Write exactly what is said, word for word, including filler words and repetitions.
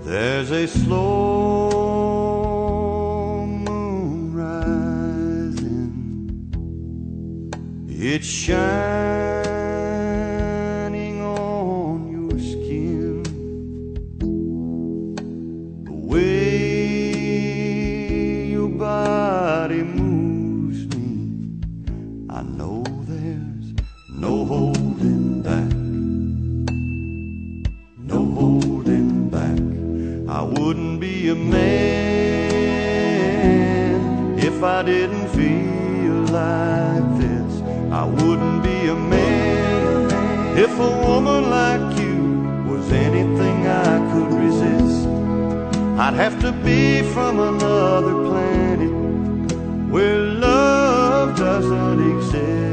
There's a slow moon rising, it's shining on your skin. The way your body moves me, I know there's no holding back, no holding back. I wouldn't be a man if I didn't feel like this. I wouldn't be a man if a woman like you was anything I could resist. I'd have to be from another planet where love doesn't exist.